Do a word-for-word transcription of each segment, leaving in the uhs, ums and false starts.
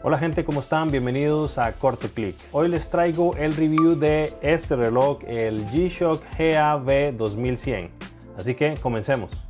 Hola gente, ¿cómo están? Bienvenidos a Cortoclick. Hoy les traigo el review de este reloj, el G-Shock G A V dos mil cien. Así que comencemos.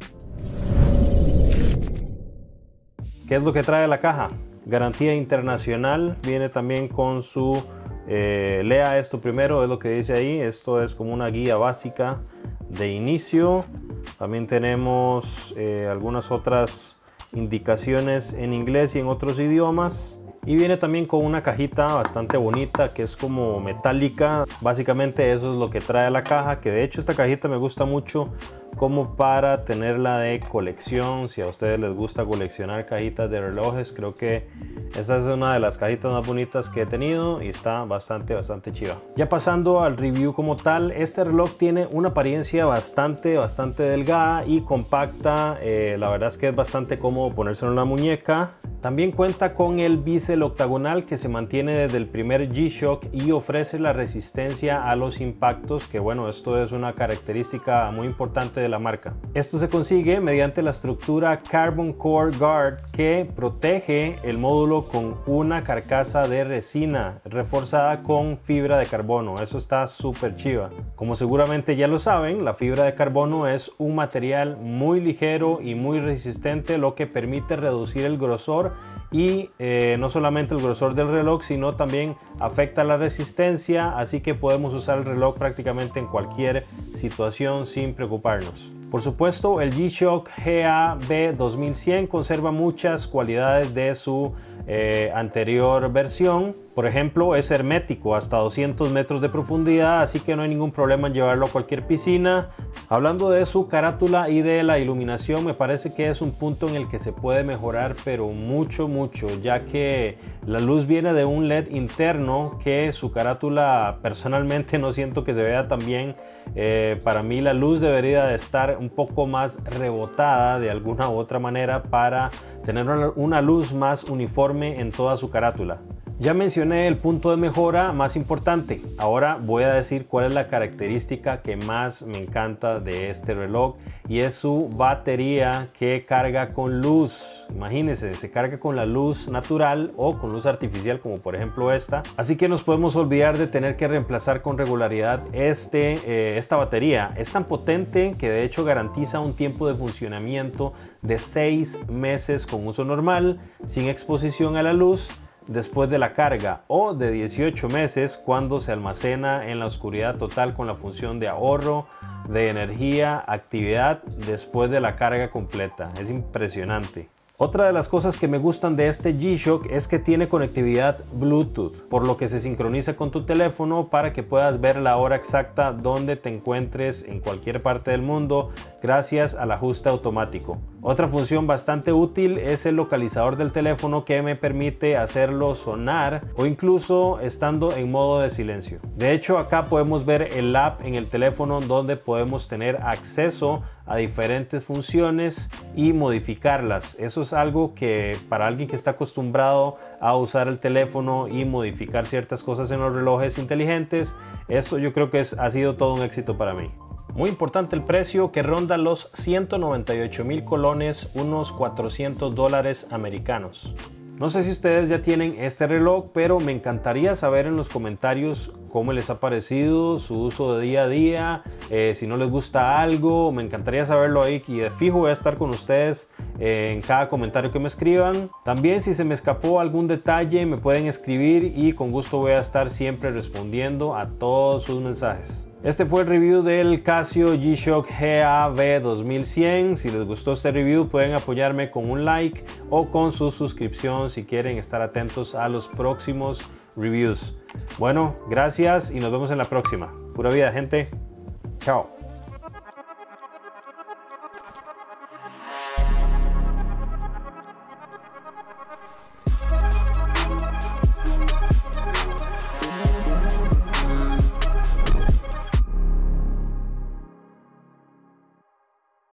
¿Qué es lo que trae la caja? Garantía internacional, viene también con su... Eh, lea esto primero, es lo que dice ahí. Esto es como una guía básica de inicio. También tenemos eh, algunas otras indicaciones en inglés y en otros idiomas. Y viene también con una cajita bastante bonita que es como metálica. Básicamente eso es lo que trae la caja, que de hecho esta cajita me gusta mucho como para tenerla de colección. Si a ustedes les gusta coleccionar cajitas de relojes, creo que esta es una de las cajitas más bonitas que he tenido y está bastante bastante chiva. Ya pasando al review como tal, este reloj tiene una apariencia bastante bastante delgada y compacta. Eh, la verdad es que es bastante cómodo ponérselo en la muñeca. También cuenta con el bisel octagonal que se mantiene desde el primer G-Shock y ofrece la resistencia a los impactos, que bueno, esto es una característica muy importante de la marca. Esto se consigue mediante la estructura Carbon Core Guard, que protege el módulo con una carcasa de resina reforzada con fibra de carbono. Eso está súper chiva. Como seguramente ya lo saben, la fibra de carbono es un material muy ligero y muy resistente, lo que permite reducir el grosor y eh, no solamente el grosor del reloj, sino también afecta la resistencia, así que podemos usar el reloj prácticamente en cualquier situación sin preocuparnos. Por supuesto, el G-Shock G A V dos mil cien conserva muchas cualidades de su eh, anterior versión. Por ejemplo, es hermético hasta doscientos metros de profundidad, así que no hay ningún problema en llevarlo a cualquier piscina. Hablando de su carátula y de la iluminación, me parece que es un punto en el que se puede mejorar, pero mucho, mucho, ya que la luz viene de un L E D interno que su carátula personalmente no siento que se vea tan bien. Eh, para mí la luz debería de estar un poco más rebotada de alguna u otra manera para tener una luz más uniforme en toda su carátula. Ya mencioné el punto de mejora más importante. Ahora voy a decir cuál es la característica que más me encanta de este reloj, y es su batería que carga con luz. Imagínense, se carga con la luz natural o con luz artificial, como por ejemplo esta. Así que nos podemos olvidar de tener que reemplazar con regularidad este, eh, esta batería. Es tan potente que de hecho garantiza un tiempo de funcionamiento de seis meses con uso normal, sin exposición a la luz, después de la carga, o de dieciocho meses cuando se almacena en la oscuridad total con la función de ahorro de energía, actividad después de la carga completa. Es impresionante. Otra de las cosas que me gustan de este G-Shock es que tiene conectividad Bluetooth, por lo que se sincroniza con tu teléfono para que puedas ver la hora exacta donde te encuentres en cualquier parte del mundo gracias al ajuste automático. Otra función bastante útil es el localizador del teléfono, que me permite hacerlo sonar o incluso estando en modo de silencio. De hecho, acá podemos ver el app en el teléfono donde podemos tener acceso a diferentes funciones y modificarlas. Eso es algo que para alguien que está acostumbrado a usar el teléfono y modificar ciertas cosas en los relojes inteligentes, esto yo creo que es, ha sido todo un éxito para mí. Muy importante el precio, que ronda los ciento noventa y ocho mil colones, unos cuatrocientos dólares americanos. No sé si ustedes ya tienen este reloj, pero me encantaría saber en los comentarios cómo les ha parecido su uso de día a día. Eh, si no les gusta algo, me encantaría saberlo ahí, y de fijo voy a estar con ustedes eh, en cada comentario que me escriban. También, si se me escapó algún detalle, me pueden escribir y con gusto voy a estar siempre respondiendo a todos sus mensajes. Este fue el review del Casio G-Shock G A V dos mil cien. Si les gustó este review, pueden apoyarme con un like o con su suscripción si quieren estar atentos a los próximos reviews. Bueno, gracias y nos vemos en la próxima. Pura vida, gente. Chao.